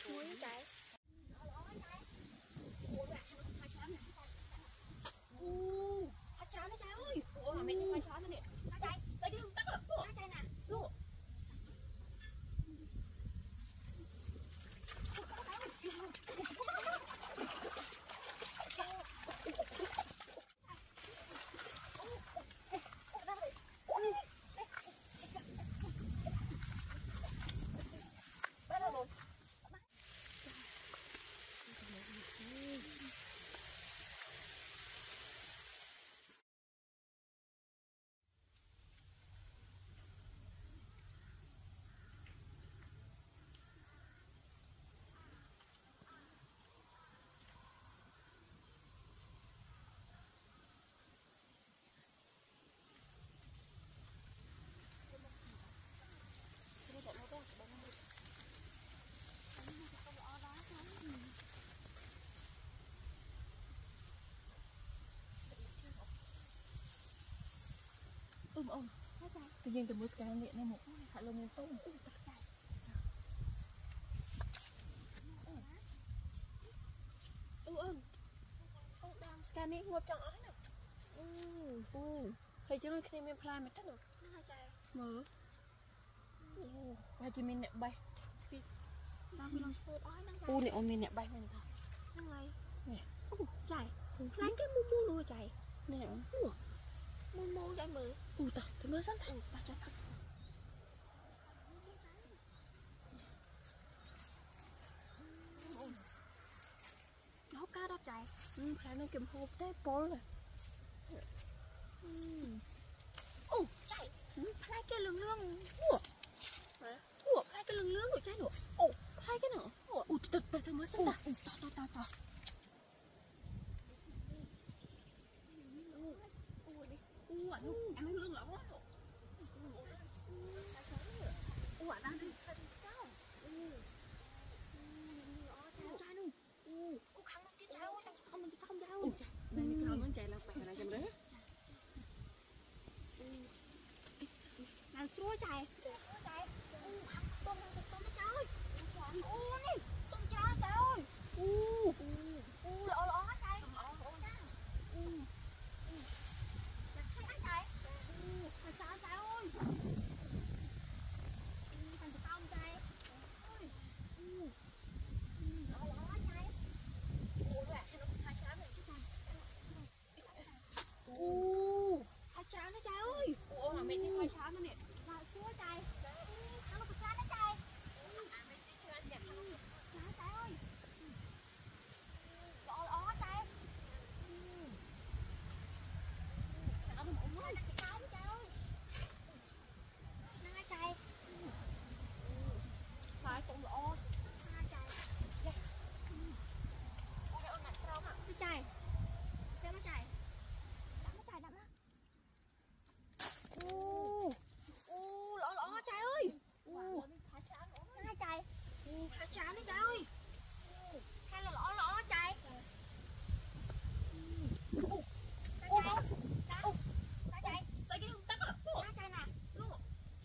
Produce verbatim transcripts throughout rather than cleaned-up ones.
muối trái. Ồ, hai trái đấy trái ơi. Ủa mà mình hai trái nữa nè. Hai trái, trái đi không tắc à? Hai trái nè. Lụa. Ôm ôm tự nhiên từ mới cái miệng này một thả lông lên không ôm ôm ôm đang scan này ngồi trong ơi nè ừ ừ thấy chưa khi mình plan mình tất rồi mở và chỉ mình nè bay u này ôm mình nè bay mình ta nè chạy lấy cái mu mu luôn chạy nè mu mu chạy mở u ta tôi mới sáng thành ba cho thật nó cá đó chạy ừ phải nó kiếm hộp đấy bố rồi ồ chạy hai cái lưng lưng ủa ủa hai cái lưng lưng của trái nữa ồ hai cái nữa ủa tụt tụt tôi mới sáng ta ồ to to to to ủa anh anh nó lưng lỏng quá ủa anh đang đi sao trái luôn cô khăn nó trái ơi tao không mình không đâu đây cái nó chạy là bè này chầm đấy là xua chạy chạy tôm tôm trái ơi u này tôm trái trời ơi u u lọ lọ trái u thấy trái u trái trái ơi thành tôm trái ơi u lọ lọ trái u rồi nó hai trái này chứ này u hai trái nó trái ơi u mà mình thấy hai trái nó nè là xua trái nó có trái nó trái à mình thấy chưa anh đẹp không trái trái ơi lọ lọ trái nó được một mối nó chỉ không trái ơi hai trái phải cũng lọ hai trái đây ôi cái ôn mặt không ạ cái trái cái nó trái đắm nó trái đắm á u u lọ lọ trái ơi u hai trái u hai trái đấy trái ơi hai là lọ lọ trái u u u trái trái trái cái không tắc à trái trái nè luôn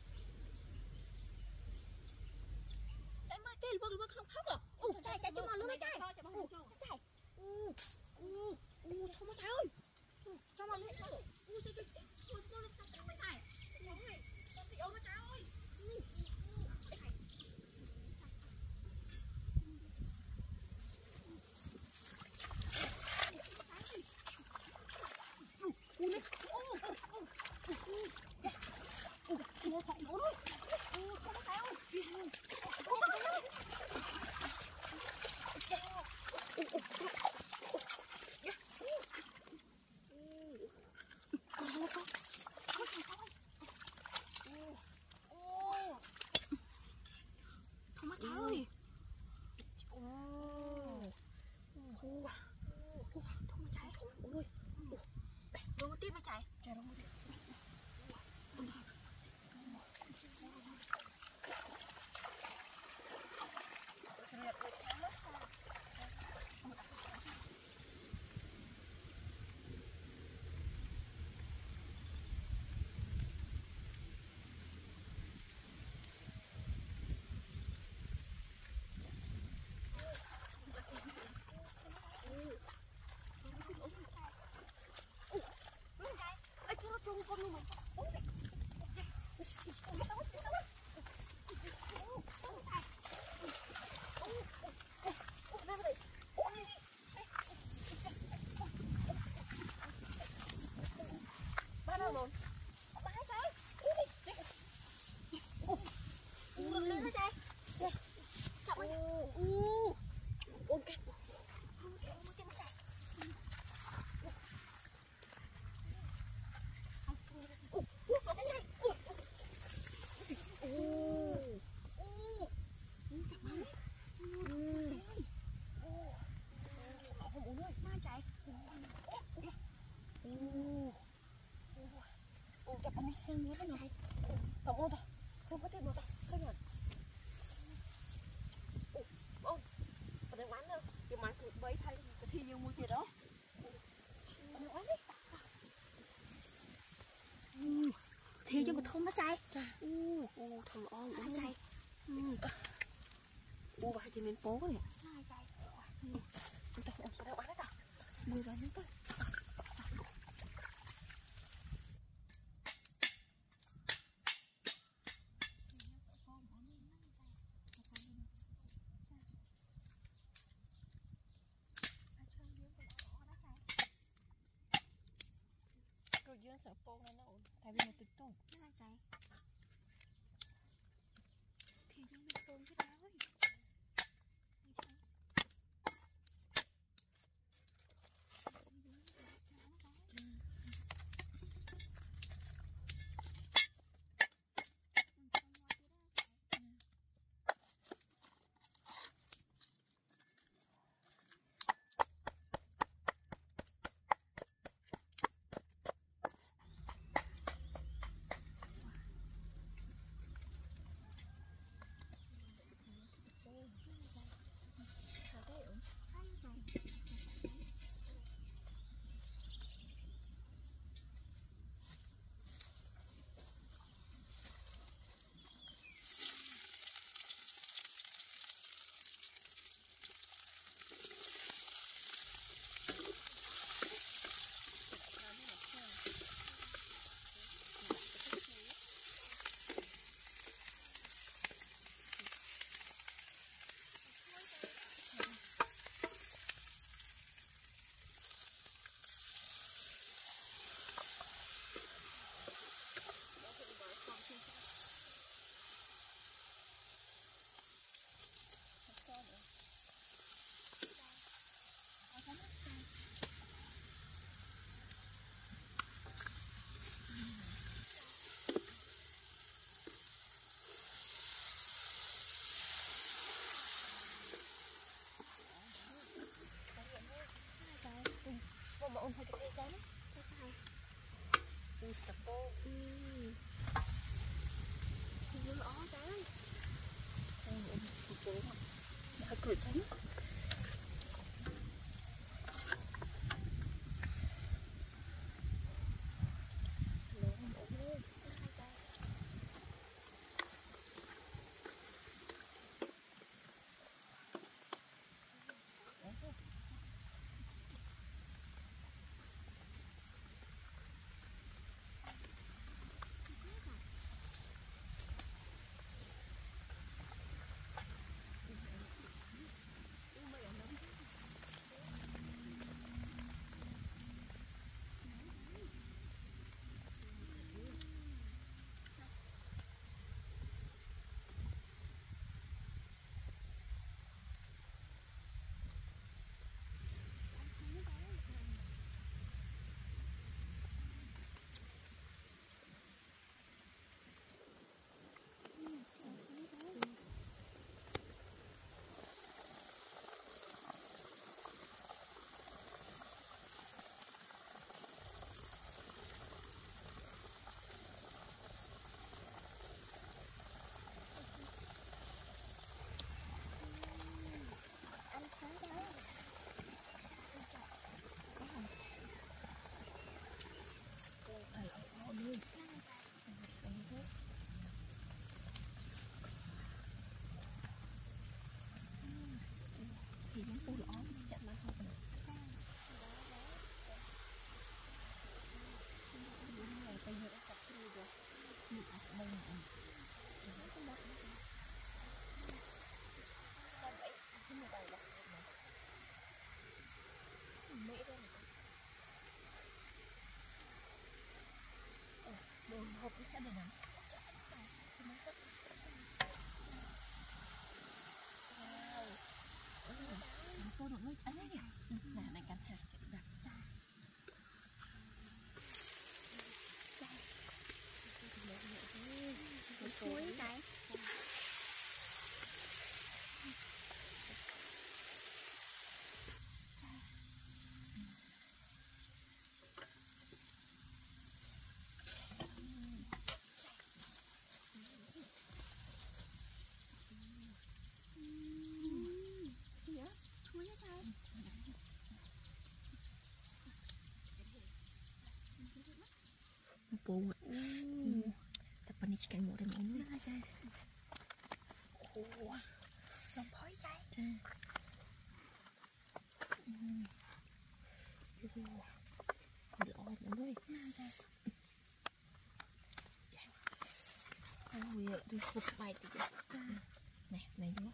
trái mới cái bưng bưng không khóc à u trái trái cho mà luôn đấy trái u trái u u u thôi mà trái ơi cho mà lên trái u trái trái trái u u lên trái trái trái trái này con bị ôm nó trái ơi u này u u u u thật nữa luôn u không có trái ơi u con không có có trái thôi u u sao rồi bái trái u lên nó trái chậm ấy u ôm cái ôm cái ôm cái nó trái u u nó cái này u u u chậm ấy nó không uống rồi mai chạy u u chậm anh đi xem nữa cái này không ôm thôi không có thêm nữa đâu cái này ô còn đang bán đâu nhưng mà cứ bấy thay cái thi như mua gì đó còn đang bán đi thi cho cái thơm nó chay u u thơm oi nó chay u bà chỉ miền phố này nó chay còn đang bán đấy ta mười vào nước thôi rồi dương sợ bông này nó ổn tại vì nó tụt tung nó chạy thì dương nó bông cái đá ấy mà ôm hai cái trái nó trái trái u stop u nó ó trái ôm một cái mà hai cái trái anh ấy nè này cắn hạt đặt chuối cái bông ạ. Tập bên này chỉ cảnh một đây mọi người. Ồ, lòng phói chay. Lọ mọi người. Ôi, đi phục bài thì nè, này nữa.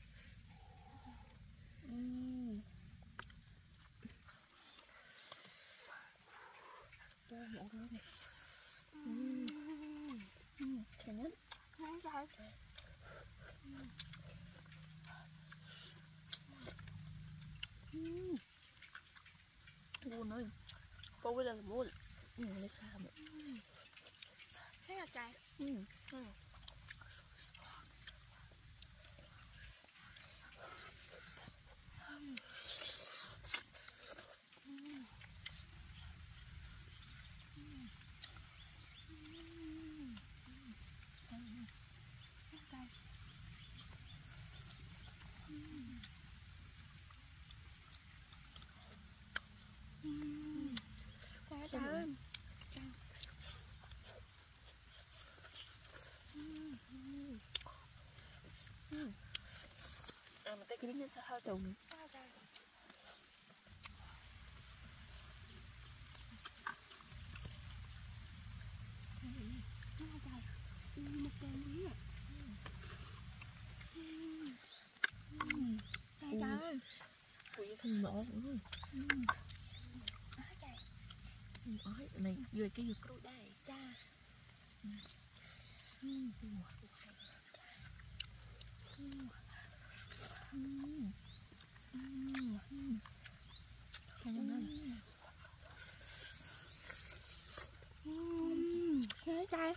To mọi người này. Chả nhất. Ngon trời. Buồn ơi. Cô bây giờ là buồn. Ừ, lấy ra nữa. Thế là trời. Ừ. Ừ. Trời ơi. À, mình tới cái đinh sao hơi trùng nữa. Một con gì ạ? Trời trời. Ui, thằng nhỏ nữa. Ôi, này vừa cái vừa cối đây cha. Trời trời.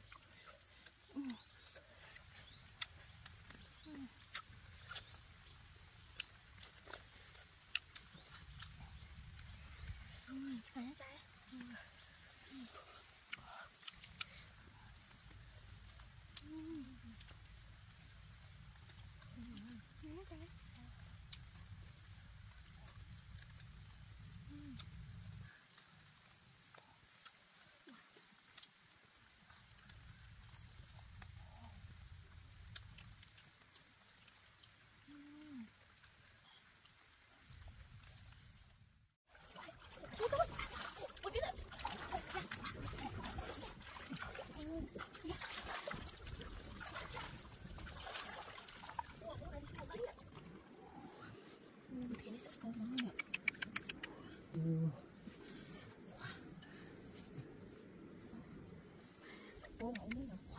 Ủa mày mới được.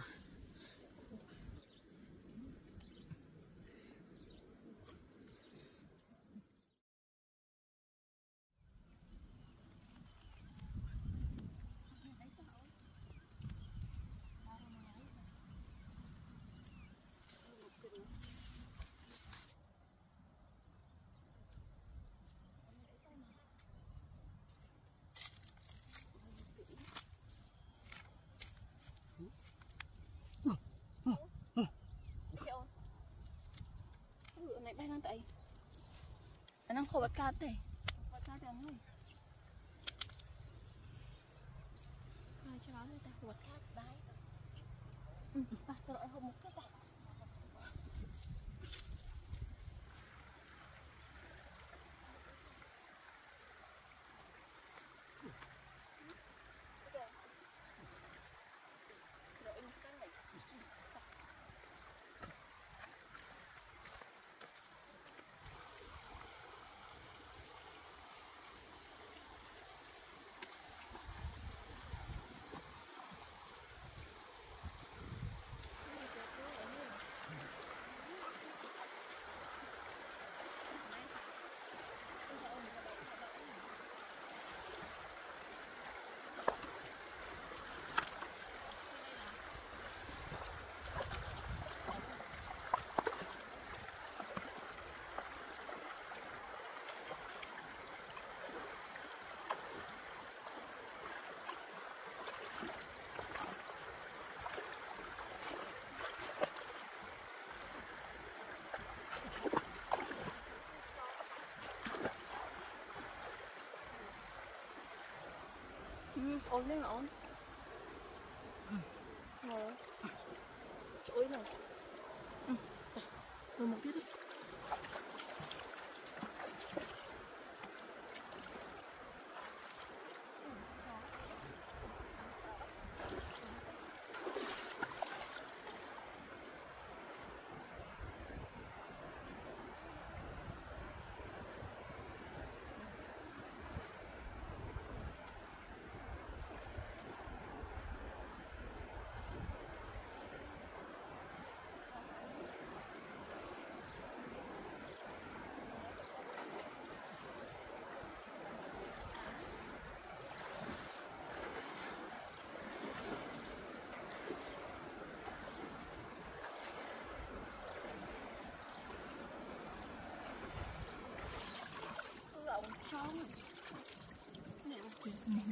Này bay đang tại anh đang khô bát cát thế bát cát đang ơi rồi cho nó người ta bát cát đấy ừ và tôi đợi hôm một cái này ổn lên ổn. Ngồi. Chuối này. Ừ. Rồi một tí đi. Trong nè nè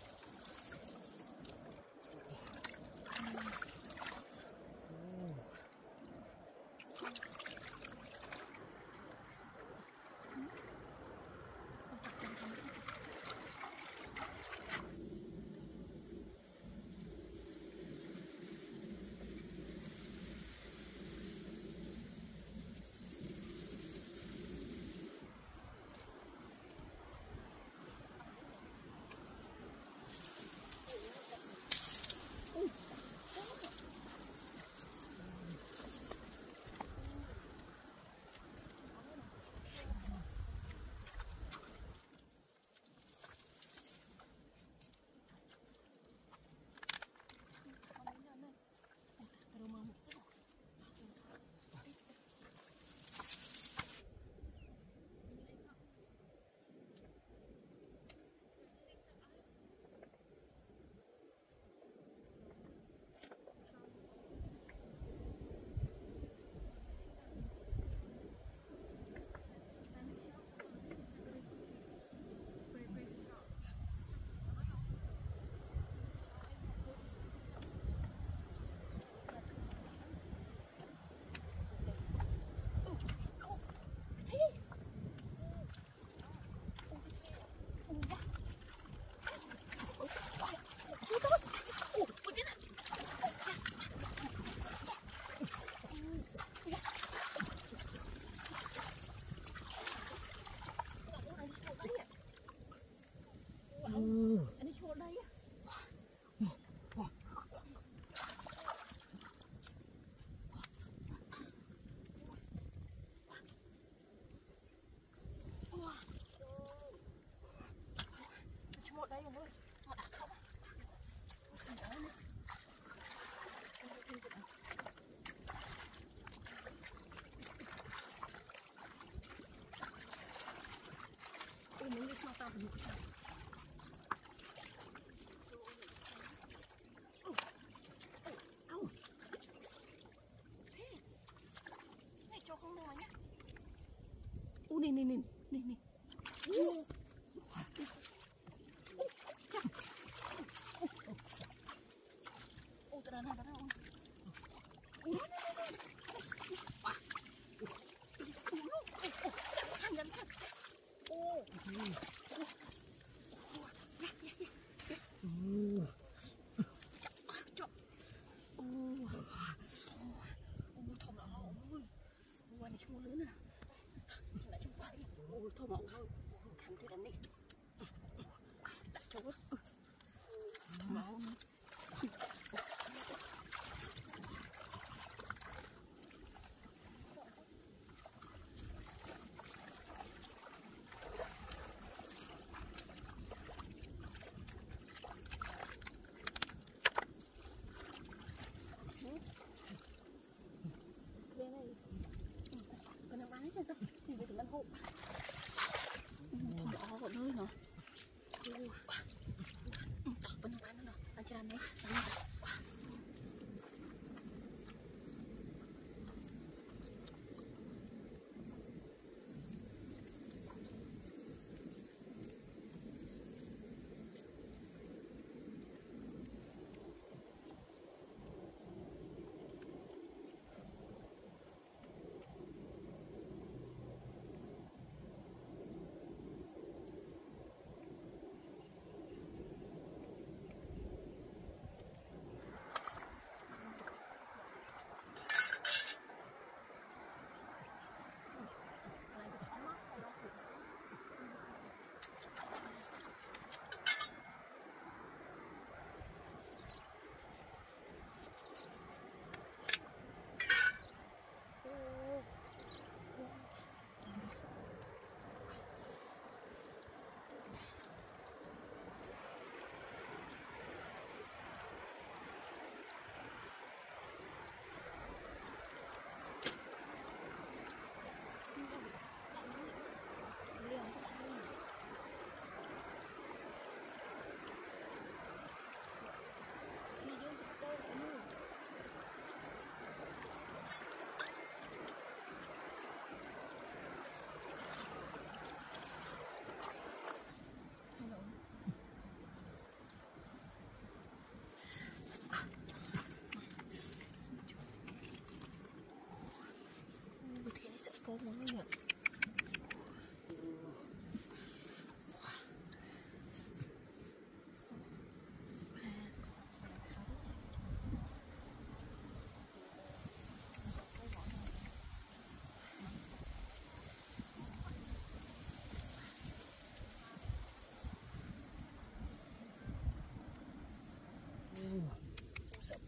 đây rồi ơi, họ đặt không? Ôi muốn đi cho tao một cái. Này cho không nói nhá. Ui này này này này này. Ôi tao đang đang đang. Ui này này này. Wow. Ui luôn. Ôi thằng nhắn thật. Ô. Ôi. Chọc. Ôi. Ôi thòng nó ôi. Ôi này chung lớn nè. Lại chung quậy. Ôi thòng nó ôi. Thằng thế đánh đi. Đặt chỗ. Thòng nó. Đây này, con đang bán hết rồi, thì về tụi ăn hộ. Thằng đỏ ở nơi nó, con đang bán nó, ăn chưa ăn đấy, ăn rồi.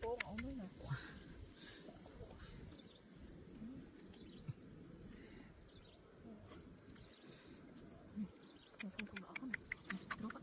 Ô ngộ nữa nè. Không không không đỏ không này. Nó bắt.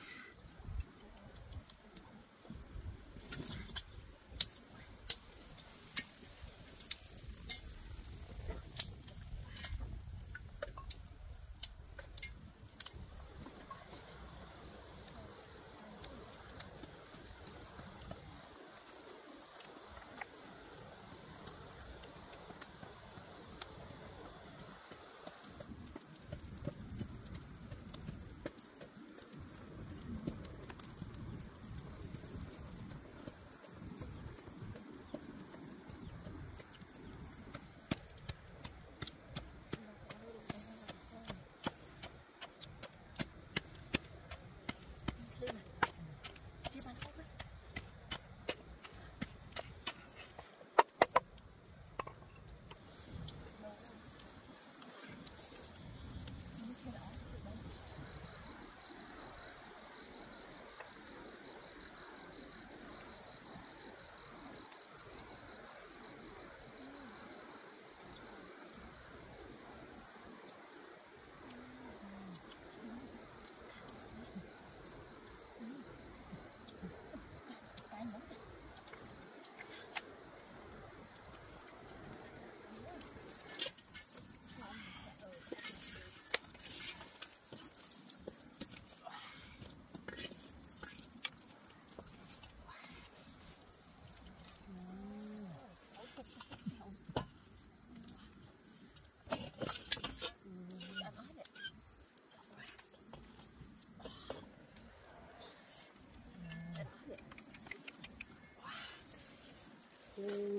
Ui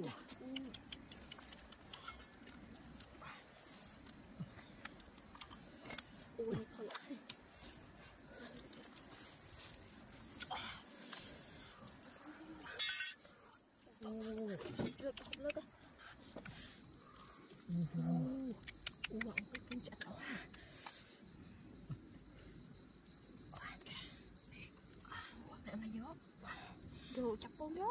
thôi ạ. Ui lướt không lướt á. Ui ui ông cái con chặt quá. Mẹ mà gió. Đồ chặt con gió.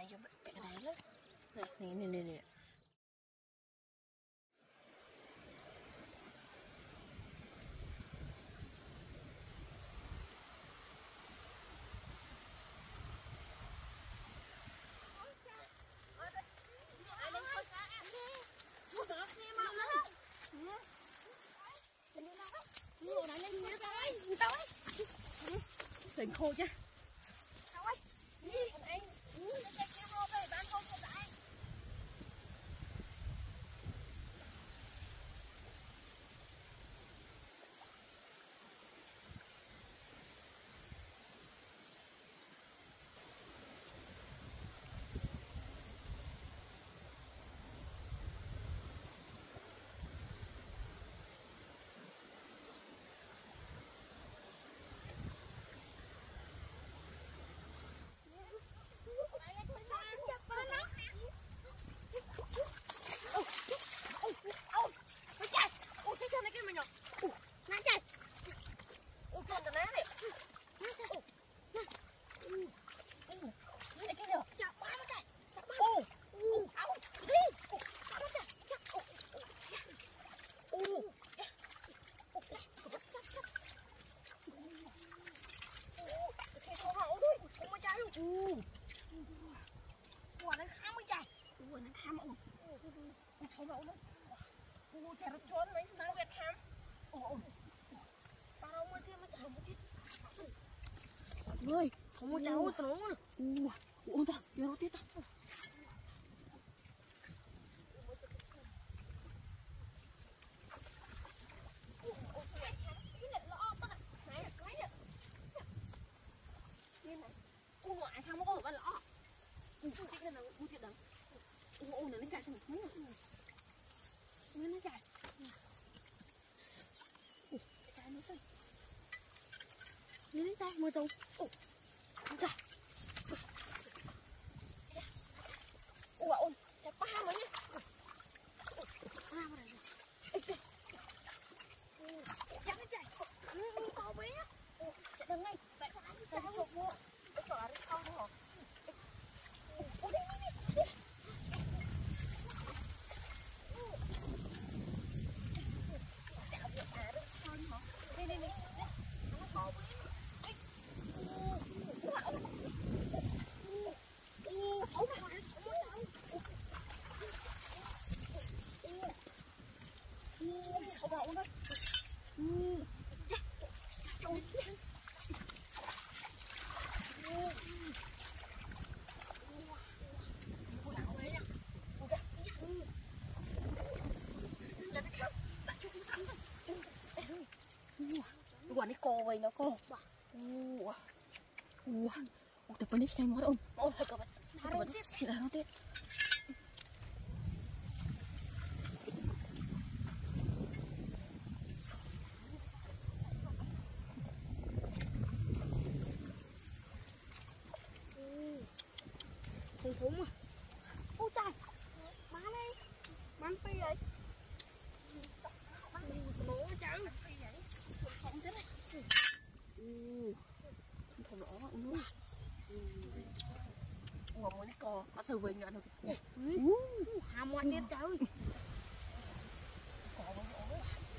này vô cái này đó. Này này này này. Tình khô chứ. Sao ấy? Đi, anh. Ừ, cái kia vô về bán con của anh. Ủa nó khám mới chạy. Ủa nó khám ông. Ủa thôi mà ông đó. Ủa chạy rút trốn mấy nó ghét khám. Ủa ba đâu mới kia mới chạy một chút. Ơi, không có cháu tao nó. Ủa, ủa ta, giờ nó tiếp ta. Cô ngoại không có con lọ. Ừ, chú thích là cô thiệt đắng. Ồ, ồ, nó chạy thằng thú. Nó chạy. Ồ, chạy nó chạy. Nó chạy, mưa tông. Ồ, nó chạy. Ồ, ồ, chạy ba mấy nhá. Ồ, ba mà này. Ê, kìa. Ồ, chạy nó chạy. Ừ, to bé. Ồ, chạy đằng ngay. Tại sao anh chạy không được mua? Cái chỗ là đi không hả? Ồ, đây, đây, đây. Chạy được à, được hơn hả? Đây, đây, đây. Nó to bé. Ồ, ồ, ồ, ồ, không phải, không có đâu. Ồ, không phải đâu. Ồ, trời ơi. Quả này co vậy nó co. Ủa. Ủa. Ủa tập bên xem mất ông. Ôi thật các bạn. Tiếp thì là nó tiếp. Thùng thúng à. Ôi trời. Má đi. Bán phi vậy. Bán phi bố chứ. Không thế này. Ừ. Thùng đỏ nữa. Ngồi mới co, nó sờ về ngạn rồi. Ham ngoan điên trời. Cò nó đỏ.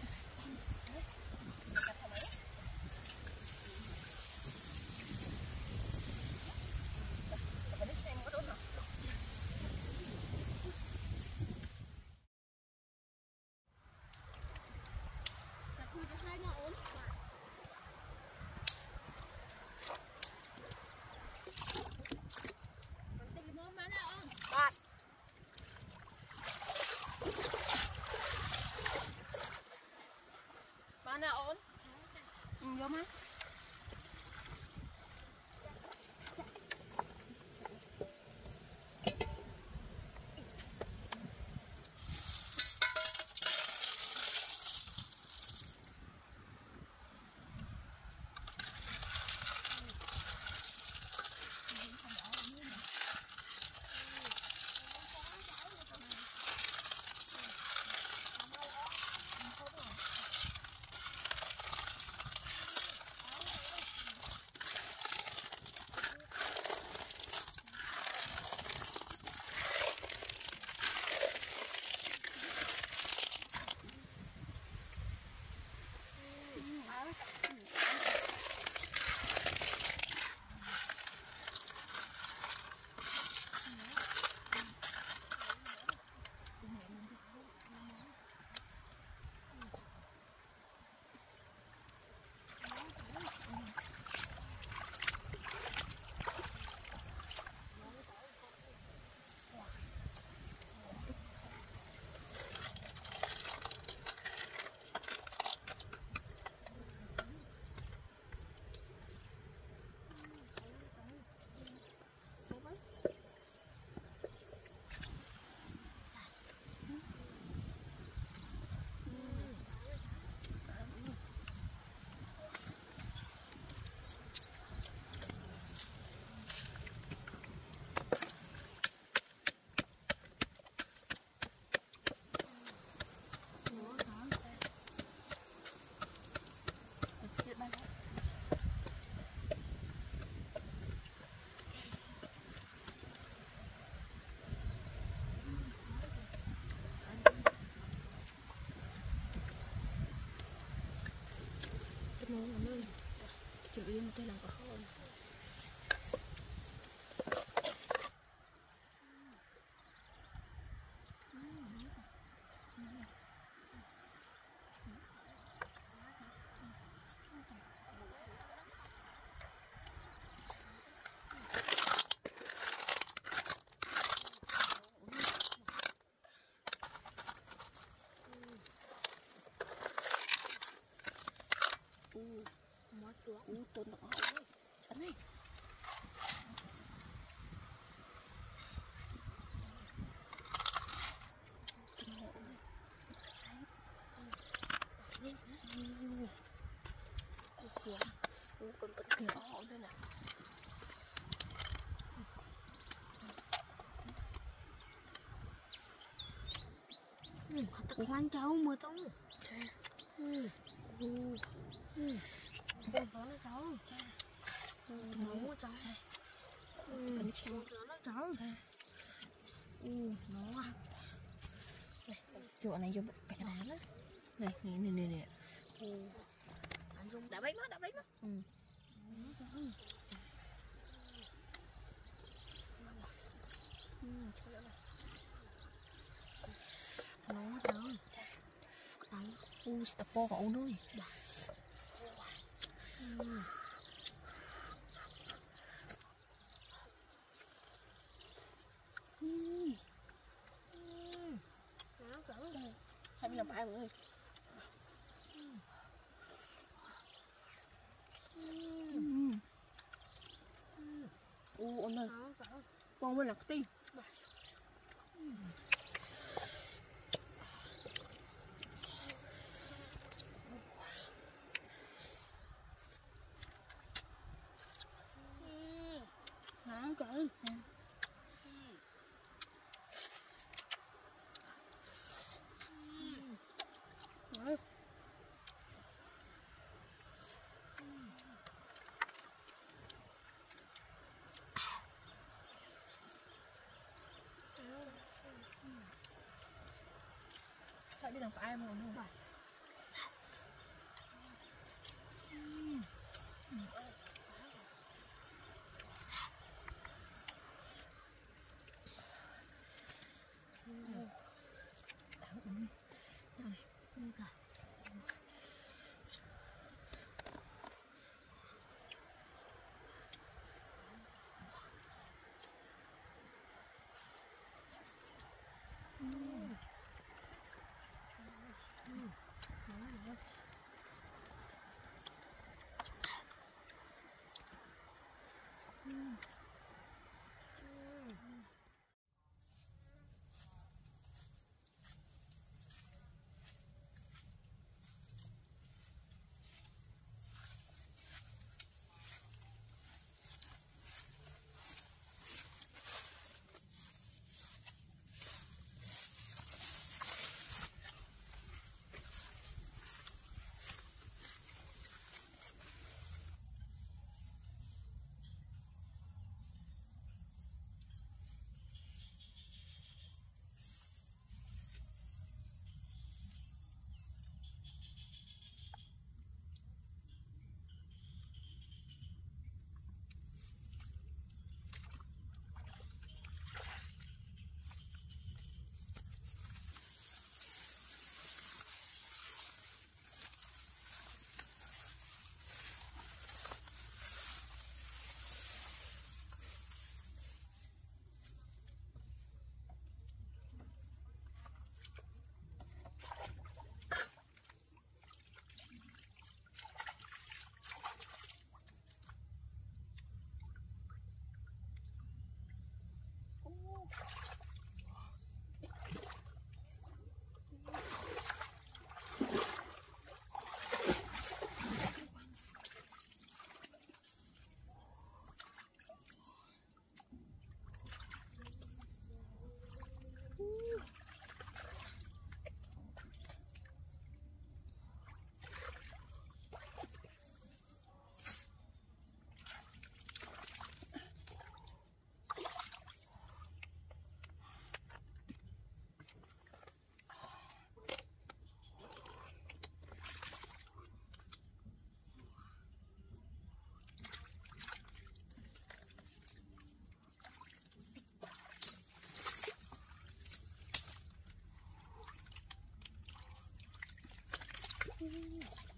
Mana on? Vô má. Ngon ơi. Chịu im tôi làm có hơn. Ủa, tôi nó hậu anh ơi. Ủa, con bật cái hậu đây nè. Tao khoan cháu mà tao. Ừ. Ừ. Ừ. Con nó cháu. Nóng quá cháu. Ừ. Con nó cháu. Ừ. Nó à. Này, chỗ này vô bẻ đá đó. Này, này, này, này, này. Ừ. Đã bánh nó, đã bánh nó. Ừ. Nóng quá cháu. Cháu. U, sẽ tập po vào nuôi. Ừ. Sao đi làm ai mọi người? Ủa anh ơi, con mới là cái tim. Ngon trời. Rồi. Sao đi làm ai mà không phải. u